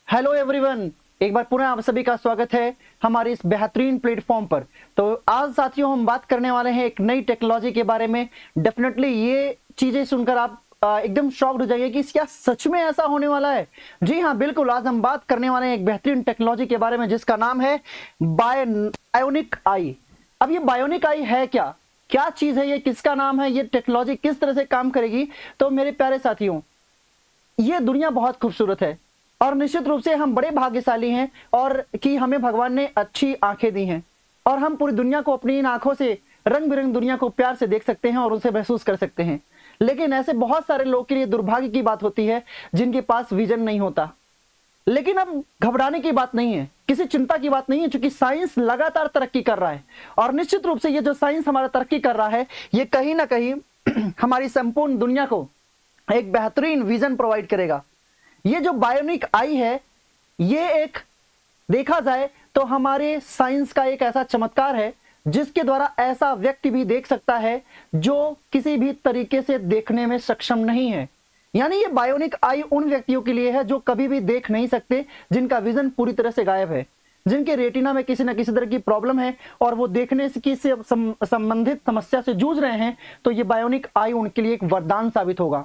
Hello everyone, एक बार पुनः आप सभी का स्वागत है हमारे इस बेहतरीन प्लेटफॉर्म पर। तो आज साथियों हम बात करने वाले हैं एक नई टेक्नोलॉजी के बारे में। डेफिनेटली ये चीजें सुनकर आप एकदम शॉक्ड हो जाइए कि क्या सच में ऐसा होने वाला है। जी हाँ, बिल्कुल। आज हम बात करने वाले हैं एक बेहतरीन टेक्नोलॉजी के बारे में जिसका नाम है बायोनिक आई। अब ये बायोनिक आई है क्या, क्या चीज है, ये किसका नाम है, ये टेक्नोलॉजी किस तरह से काम करेगी। तो मेरे प्यारे साथियों, ये दुनिया बहुत खूबसूरत है और निश्चित रूप से हम बड़े भाग्यशाली हैं और कि हमें भगवान ने अच्छी आंखें दी हैं और हम पूरी दुनिया को अपनी इन आंखों से रंग बिरंग दुनिया को प्यार से देख सकते हैं और उसे महसूस कर सकते हैं। लेकिन ऐसे बहुत सारे लोग के लिए दुर्भाग्य की बात होती है जिनके पास विजन नहीं होता। लेकिन अब घबराने की बात नहीं है, किसी चिंता की बात नहीं है, क्योंकि साइंस लगातार तरक्की कर रहा है और निश्चित रूप से ये जो साइंस हमारा तरक्की कर रहा है ये कहीं ना कहीं हमारी संपूर्ण दुनिया को एक बेहतरीन विजन प्रोवाइड करेगा। ये जो बायोनिक आई है ये एक देखा जाए तो हमारे साइंस का एक ऐसा चमत्कार है जिसके द्वारा ऐसा व्यक्ति भी देख सकता है जो किसी भी तरीके से देखने में सक्षम नहीं है। यानी ये बायोनिक आई उन व्यक्तियों के लिए है जो कभी भी देख नहीं सकते, जिनका विजन पूरी तरह से गायब है, जिनके रेटिना में किसी न किसी तरह की प्रॉब्लम है और वो देखने से संबंधित समस्या से जूझ रहे हैं। तो ये बायोनिक आई उनके लिए एक वरदान साबित होगा।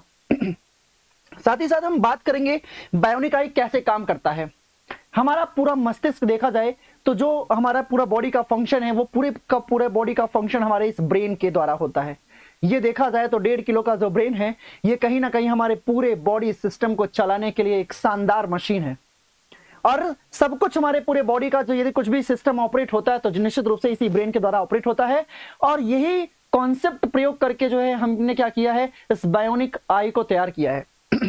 साथ ही साथ हम बात करेंगे बायोनिक आई कैसे काम करता है। हमारा पूरा मस्तिष्क देखा जाए तो जो हमारा पूरा बॉडी का फंक्शन है वो पूरे बॉडी का फंक्शन हमारे इस ब्रेन के द्वारा होता है। ये देखा जाए तो 1.5 किलो का जो ब्रेन है ये कहीं ना कहीं हमारे पूरे बॉडी सिस्टम को चलाने के लिए एक शानदार मशीन है और सब कुछ हमारे पूरे बॉडी का जो यदि कुछ भी सिस्टम ऑपरेट होता है तो निश्चित रूप से इसी ब्रेन के द्वारा ऑपरेट होता है। और यही कॉन्सेप्ट प्रयोग करके जो है हमने क्या किया है, इस बायोनिक आई को तैयार किया है।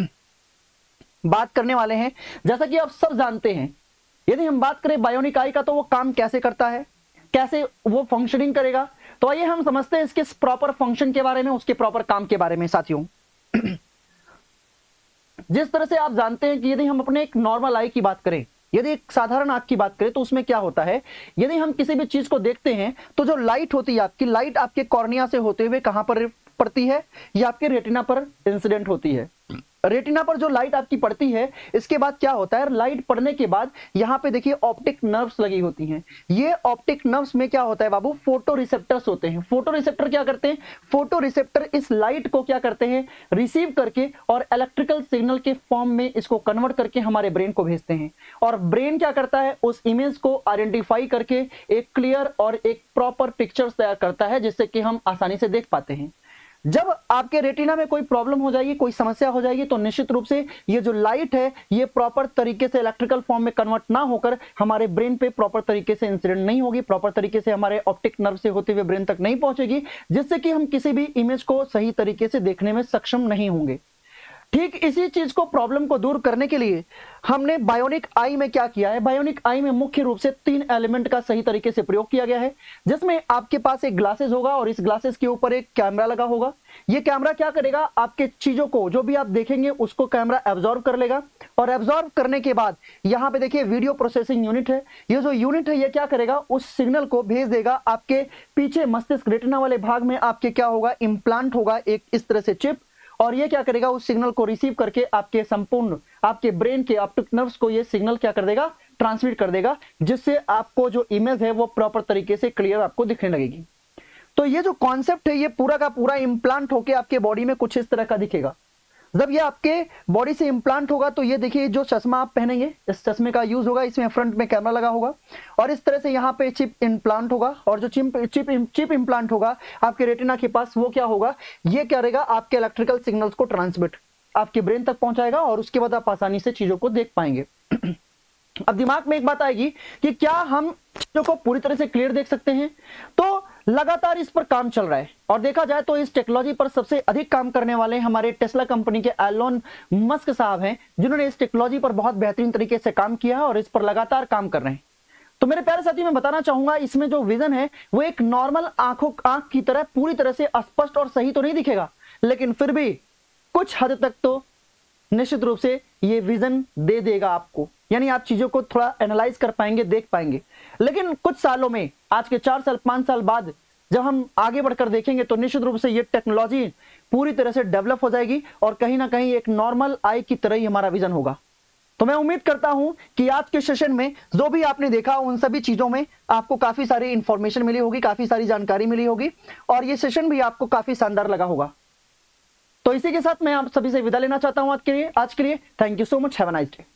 बात करने वाले हैं, जैसा कि आप सब जानते हैं, यदि हम बात करें बायोनिक आई का तो वो काम कैसे करता है, कैसे वो फंक्शनिंग करेगा। तो आइए हम समझते हैं इसके प्रॉपर फंक्शन के बारे में, उसके प्रॉपर काम के बारे में। साथियों, जिस तरह से आप जानते हैं कि यदि हम अपने एक नॉर्मल आई की बात करें, यदि एक साधारण आंख की बात करें तो उसमें क्या होता है, यदि हम किसी भी चीज को देखते हैं तो जो लाइट होती है आपकी, लाइट आपके कॉर्निया से होते हुए कहां पर पड़ती है, या आपके रेटिना पर इंसिडेंट होती है। रेटिना पर जो लाइट आपकी पड़ती है, इसके बाद क्या होता है, लाइट पड़ने के बाद यहां पे देखिए ऑप्टिक नर्व्स लगी होती हैं। ये ऑप्टिक नर्व्स में क्या होता है बाबू, फोटो रिसेप्टर्स होते हैं। फोटो रिसेप्टर क्या करते हैं, फोटो रिसेप्टर इस लाइट को क्या करते हैं, रिसीव करके और इलेक्ट्रिकल सिग्नल के फॉर्म में इसको कन्वर्ट करके हमारे ब्रेन को भेजते हैं। और ब्रेन क्या करता है, उस इमेज को आइडेंटिफाई करके एक क्लियर और एक प्रॉपर पिक्चर्स तैयार करता है जिससे कि हम आसानी से देख पाते हैं। जब आपके रेटिना में कोई प्रॉब्लम हो जाएगी, कोई समस्या हो जाएगी, तो निश्चित रूप से ये जो लाइट है ये प्रॉपर तरीके से इलेक्ट्रिकल फॉर्म में कन्वर्ट ना होकर हमारे ब्रेन पे प्रॉपर तरीके से इंसिडेंट नहीं होगी, प्रॉपर तरीके से हमारे ऑप्टिक नर्व से होते हुए ब्रेन तक नहीं पहुंचेगी, जिससे कि हम किसी भी इमेज को सही तरीके से देखने में सक्षम नहीं होंगे। ठीक इसी चीज को, प्रॉब्लम को दूर करने के लिए हमने बायोनिक आई में क्या किया है, बायोनिक आई में मुख्य रूप से 3 एलिमेंट का सही तरीके से प्रयोग किया गया है, जिसमें आपके पास एक ग्लासेस होगा और इस ग्लासेस के ऊपर एक कैमरा लगा होगा। ये कैमरा क्या करेगा, आपके चीजों को जो भी आप देखेंगे उसको कैमरा एब्जॉर्ब कर लेगा और एब्जॉर्ब करने के बाद यहाँ पे देखिए वीडियो प्रोसेसिंग यूनिट है। ये जो यूनिट है ये क्या करेगा, उस सिग्नल को भेज देगा आपके पीछे मस्तिष्क रेटिना वाले भाग में। आपके क्या होगा, इम्प्लांट होगा एक इस तरह से चिप, और ये क्या करेगा, उस सिग्नल को रिसीव करके आपके संपूर्ण आपके ब्रेन के ऑप्टिक नर्व्स को ये सिग्नल क्या कर देगा, ट्रांसमिट कर देगा, जिससे आपको जो इमेज है वो प्रॉपर तरीके से क्लियर आपको दिखने लगेगी। तो ये जो कॉन्सेप्ट है ये पूरा का पूरा इम्प्लांट होके आपके बॉडी में कुछ इस तरह का दिखेगा। जब ये आपके बॉडी से इम्प्लांट होगा तो ये देखिए जो चश्मा आप पहनेंगे, इस चश्मे का यूज होगा, इसमें फ्रंट में कैमरा लगा होगा और इस तरह से यहाँ पे चिप इम्प्लांट होगा। और जो चिप इम्प्लांट होगा आपके रेटिना के पास, वो क्या होगा, ये क्या रहेगा, आपके इलेक्ट्रिकल सिग्नल्स को ट्रांसमिट आपके ब्रेन तक पहुंचाएगा और उसके बाद आप आसानी से चीजों को देख पाएंगे। अब दिमाग में एक बात आएगी कि क्या हम चीजों को पूरी तरह से क्लियर देख सकते हैं। तो लगातार इस पर काम चल रहा है और देखा जाए तो इस टेक्नोलॉजी पर सबसे अधिक काम करने वाले हमारे टेस्ला कंपनी के एलोन मस्क साहब हैं, जिन्होंने इस टेक्नोलॉजी पर बहुत बेहतरीन तरीके से काम किया है और इस पर लगातार काम कर रहे हैं। तो मेरे प्यारे साथी, मैं बताना चाहूंगा इसमें जो विजन है वो एक नॉर्मल आंख की तरह पूरी तरह से स्पष्ट और सही तो नहीं दिखेगा, लेकिन फिर भी कुछ हद तक तो निश्चित रूप से ये विजन दे देगा आपको, यानी आप चीजों को थोड़ा एनालाइज कर पाएंगे, देख पाएंगे। लेकिन कुछ सालों में, आज के 4 साल 5 साल बाद जब हम आगे बढ़कर देखेंगे तो निश्चित रूप से ये टेक्नोलॉजी पूरी तरह से डेवलप हो जाएगी और कहीं ना कहीं एक नॉर्मल आई की तरह ही हमारा विजन होगा। तो मैं उम्मीद करता हूं कि आज के सेशन में जो भी आपने देखा उन सभी चीजों में आपको काफी सारी इंफॉर्मेशन मिली होगी, काफी सारी जानकारी मिली होगी और ये सेशन भी आपको काफी शानदार लगा होगा। तो इसी के साथ मैं आप सभी से विदा लेना चाहता हूं आज के लिए। Thank you so much, have a nice day.